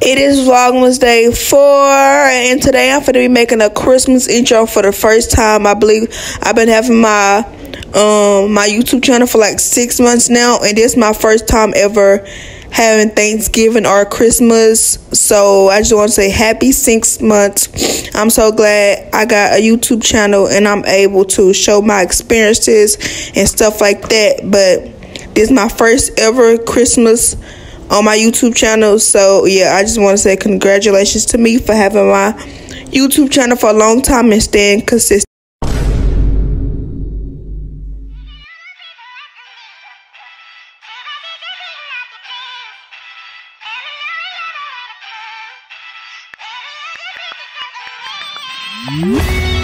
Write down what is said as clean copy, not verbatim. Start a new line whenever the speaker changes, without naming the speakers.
It is Vlogmas Day 4, and today I'm going to be making a Christmas intro for the first time. I believe I've been having my my YouTube channel for like 6 months now, and this is my first time ever having Thanksgiving or Christmas. So I just want to say happy 6 months. I'm so glad I got a YouTube channel and I'm able to show my experiences and stuff like that. But this is my first ever Christmas on my YouTube channel. So yeah, I just want to say congratulations to me for having my YouTube channel for a long time and staying consistent.
Mm-hmm.